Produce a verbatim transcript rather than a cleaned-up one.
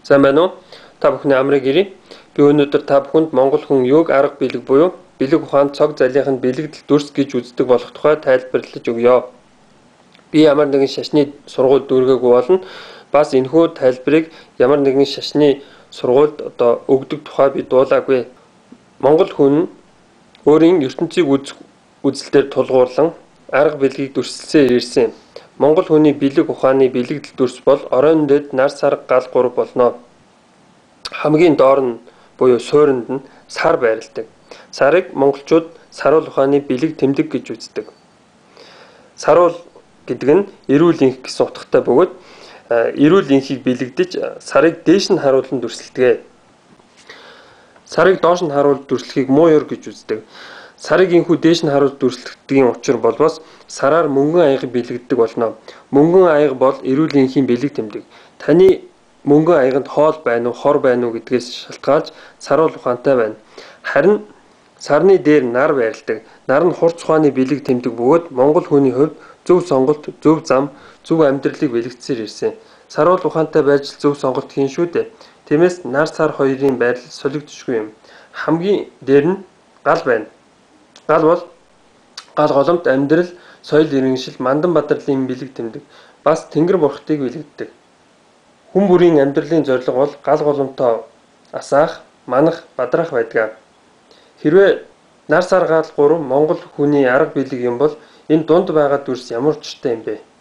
Сайн байна уу? Та бүхний амрыг ирье. Би өнөөдөр та бүхэнд Монгол хүн юуг арга билэг буюу бэлэг ухаанд цог залийнханд бэлэгдэл дүрс гэж үздэг болох тухай тайлбарлаж өгье. Би ямар нэгэн шашны сургууль дүүргээгүй болно. Бас энэхүү тайлбарыг ямар нэгэн шашны сургуульд одоо өгдөг тухай би дуулаагүй. Монгол хүн өөрийн ертөнцийг үзэх үзэлдээр тулгуурлан арга билгийг дүрслэлсээр ирсэн. Монгол хүний бэлэг ухааны бэлэгдэл дүрс бол оройн дэд нар сар гал гурав болно. Хамгийн доор нь буюу суурьнд нь сар байрладаг. Сарыг монголчууд саруул ухааны бэлэг тэмдэг гэж үздэг. Саруул гэдэг нь эрүүл инх гэсэн утгатай бөгөөд эрүүл инхийг бэлэгдэж сарыг дээш нь харуулан дүрсэлдэг. Сарыг доош нь харуул дүрслэхийг муу ёр гэж үздэг. Сарыг инхүү дээш нь харуул дүрслэхдгийн учир болбоос сараар мөнгөн аяга бэлэгддэг болно. Мөнгөн аяга бол эрүүл инхийн бэлэг тэмдэг. Таны мөнгөн аяганд хоол байна уу, хор байна уу гэдгээс шалтгаалж саруул ухаантай байна. Харин сарны дээр нар байрладаг. Нар нь хурц ухааны бэлэг тэмдэг бөгөөд Монгол хүний хувьд зөв сонголт, зөв зам, зөв амьдралыг бэлэгдсээр ирсэн. Саруул ухаантай байж зөв сонголт хийн шүү дээ. Тиймээс нар сар хоёрын байрлал солигдчихгүй юм. Хамгийн дээр нь гал байна. Гал бол гал голомт амьдрал, соёл иргэншил, мандан бадрлын бэлэг тэмдэг. Бас тэнгэр бурхтыг бэлэгддэг. Хүн бүрийн амьдралын зорилго бол гал голомтоо асаах, манах, бадраах байдаг. Хэрвээ нар сар гал гурав Монгол хүний арга билэг юм бол энэ дунд байгаа дүрс ямар учиртай юм бэ?